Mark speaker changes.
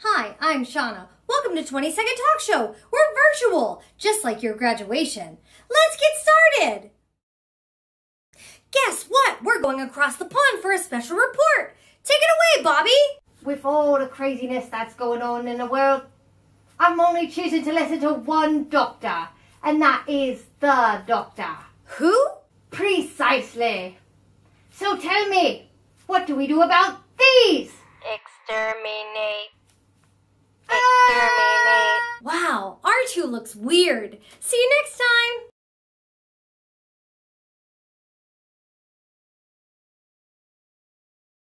Speaker 1: Hi, I'm Chana. Welcome to 20-Second Talk Show. We're virtual, just like your graduation. Let's get started. Guess what? We're going across the pond for a special report. Take it away, Bobby.
Speaker 2: With all the craziness that's going on in the world, I'm only choosing to listen to one doctor, and that is the doctor.
Speaker 1: Who?
Speaker 2: Precisely. So tell me, what do we do about these?
Speaker 3: Exterminate. Exterminate.
Speaker 1: Wow, R2 looks weird. See you next time.